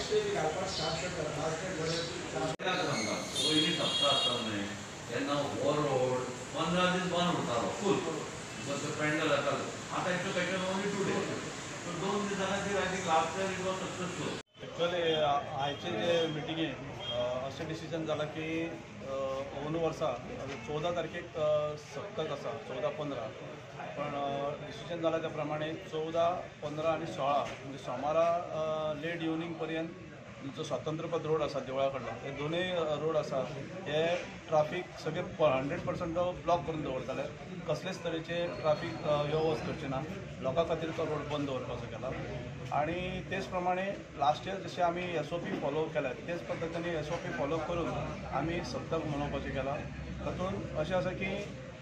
Overload 15 दीस बंद उरतालो फूल पेंडल जातालो आतां it's pandal only 2 days so 2 दिसां खातीर I think last year it was successful. Actually आयचे जे मिटिंगेन अशें डिसिजन जालां की अंदू वर्सा 14 तारखेक सप्तक आसा 14-15 पण डिसिजन जाला त्या प्रमाणे 14, 15 आणि 16 म्हणजे सोमारा लेट इवनिंग पर्यंत जो स्वातंत्र्यपद रोड आसा देवळा कडलो हे दोनूय रोड आसा हे ट्राफीक सगळे 100% ब्लॉक करून दवरताले. कसलेच तरेचे ट्राफीक यो वच करचे ना. लोकां खातीर तो रोड बंद दवरपाचो केला आणि तेच प्रमाणे लास्ट इयर जशें आमी SOP फॉलो केल्या तेच पद्दतीने SOP फॉलो करून आमी सप्तक मनोवपाचें केलां. तातूंत अशें आसा की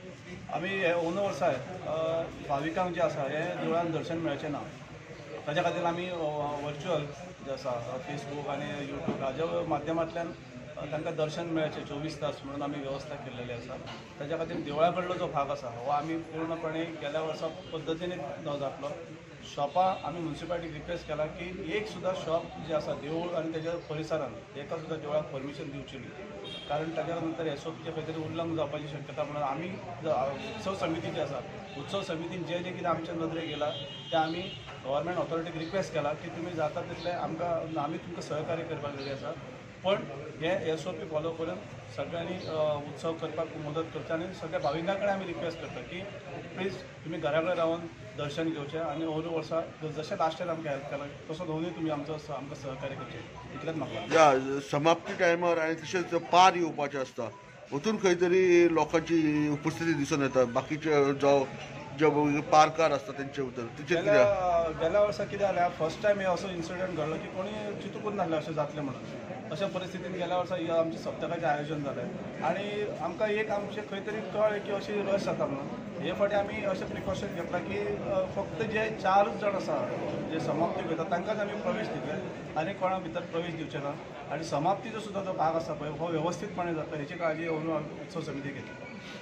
आमी हे अंदू वर्सा भाविकांक जे आसा हे देवळान दर्शन मेळचें ना. ताच्या खातीर आमी वर्च्युअल जे आसा फेसबूक आनी यूट्यूब हाज्या माध्यमांतल्यान तांकां दर्शन मेळचें 24 तास म्हणून आमी वेवस्था केल्लेली आसा. ताच्या खातीर देवळा कडलो जो भाग आसा हो आमी पूर्णपणे गेल्या वर्सा पद्दतीन जातलो. शॉपां आमी म्युनिसिपालिटीक रिक्वेस्ट केला की एक सुद्दां शॉप जे आसा देवूळ आनी तेज्या परिसरांत एका सुद्दां देवळाक परमिशन दिवची न्ही. कारण ताच्या नंतर SOPचे खंय तरी उल्लंघन जावपाची शक्यता म्हणून आमी उत्सव समिती जी आसा उत्सव समितीन जे कितें आमच्या नदरेक येयला तें आमी गव्हर्मेंट ऑथॉरिटीक रिक्वेस्ट केला की तुमी जाता तितले आमकां आमी तुमकां सहकार्य करपाक रेडी आसा. पण हे SOP फॉलो करून सगळ्यांनी उत्सव करपाक मदत करचे आनी सगळ्या भाविकां कडेन आमी रिक्वेस्ट करता की प्लीज तुमी घरा कडेन रावन दर्शन घेवचें आनी अंदू वर्सा जशें लास्ट इयर आमकां हेल्प केला तसो दोनूय तुमी आमकां सहकार्य करचें इतलेंच म्हाका. समाप्ती टायमार आनी तशेंच पार येवपाचें आसता हातून खंय तरी लोकांची उपस्थिती दिसून येता. बाकीचे जो पार्कार आसता तेंचे भितर गेल्या वर्सा कितें जालें फर्स्ट टायम हे असो इन्सिडंट घडलो की कोणी चिंतूंकच नासलें अशें जातलें म्हणून. अशा परिस्थितीन गेल्या वर्सा आमच्या सप्तकाचें आयोजन जालें आनी आमकां एक आमचें खंय तरी कळ्ळें की अशी रश जाता म्हणून. हे फावटी आमी अशें प्रिकॉशन घेतला की फक्त जे 4 जाण आसा जे समाप्ती घेतात तांकांच आमी प्रवेश दितले आनी कोणा भितर प्रवेश दिवचे ना. आनी समाप्तीचो सुद्दां जो भाग आसा पळय हो वेवस्थीतपणे जाता हेची काळजी उत्सव समिती घेतली.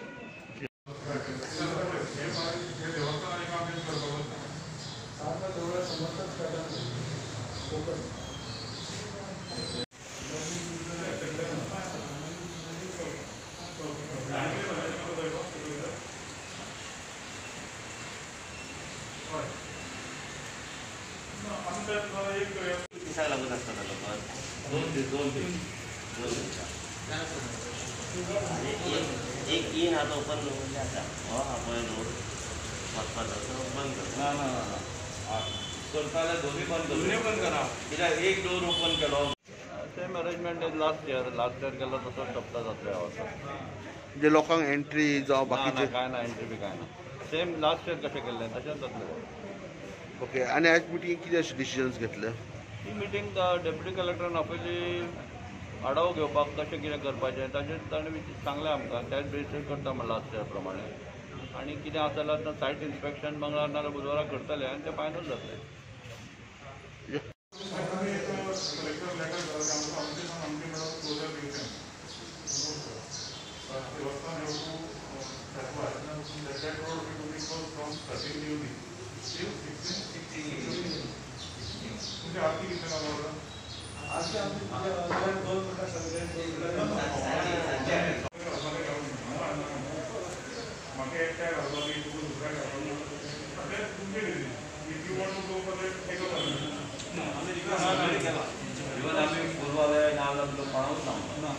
दिसाक लागून आसता लोक 2 दीस एक इन आतां ओपन दवरले आसा हो हा पळय रोड वचपाचो बंद ना करताले दोन्ही बंद करा कित्याक एक डोर ओपन केलो सेम अरेंजमेंट लास्ट इयर केलो तसो टप्पा जातलो ह्या वर्सा. म्हणजे लोकांक एंट्री जावं बाकीचे काय ना एंट्री बी काय ना सेम लास्ट इयर कशें केल्लें तशेंच जातलें. ओके. आनी आयज मिटींग कितें अशें डिसिजन्स घेतले? ही मिटींग डेप्युटी कलेक्टरान आपयली आढावो घेवपाक कशें कितें करपाचें ताचेर ताणें सांगलें आमकां त्याच बेसीस करता म्हणलां लास्ट इयर प्रमाणे. आनी कितें आसा जाल्यार सायट इन्स्पेक्शन मंगळार नाल्यार बुधवाराक करतले आनी तें फायनल जातलें. इवन आम्ही पूर्वालय नाव पळोवंक ना.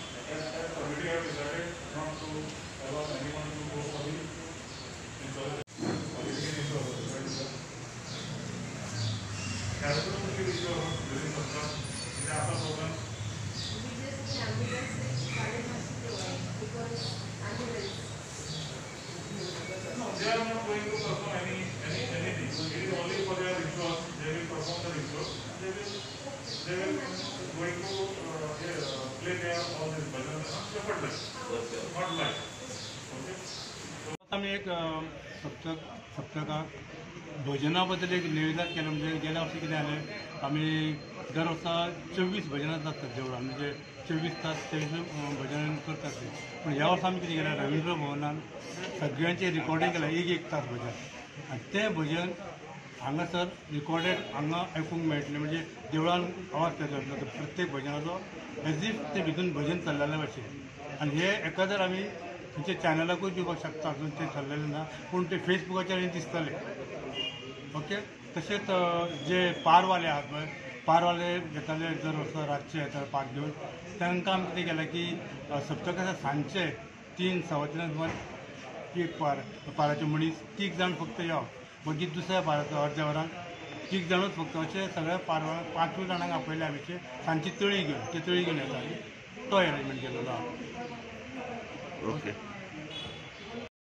They are not going to perform anything. It is only for their rituals. They will perform the rituals. They will going to play their all this bhajan effortless, not live. Okay. आम्ही एक सप्तकाक भजना बद्दल एक निवेदन केलं. म्हणजे गेल्या वर्षी कितें जालें आमी दर वर्सा 24 भजनां जातात देवळान म्हणजे 24 तास 24 भजन करतात ते. पण ह्या वर्सा आमी कितें केलें रवींद्र भवनान सगळ्यांचें रिकॉर्डिंग केलां एक तास भजन आनी तें भजन हांगासर रिकॉर्डेड हांगा आयकूंक मेळटलें म्हणजे देवळान आवाज येता प्रत्येक भजनाचो एज इफ ते भितून भजन चल्लेले भशेन आनी हे एका जर आमी खंयच्या चॅनलाकूय दिवपाक शकता अजून ते चल्लेले ना पूण ते फेसबुकाचेर दिसतले ओके तशेंच जे पारवाले आहात पळय पारवाले येताले जर असो रातचे येता पार घेवन तांकां आमी कितें केलें की सप्तकाच्या सांजचे 3 सवा 3 सुमार एक पाराचे मनीस 3 जाण फक्त या मागीर दुसऱ्या पाराचो अर्द्या वरान 3 जाणूच फक्त अशें सगळ्या पारवाळांक 5 जाणांक आपयले आमी सांजची तळी घेवन ते तळी घेवन येता तो अरेंजमेंट केलेलो आहा ओके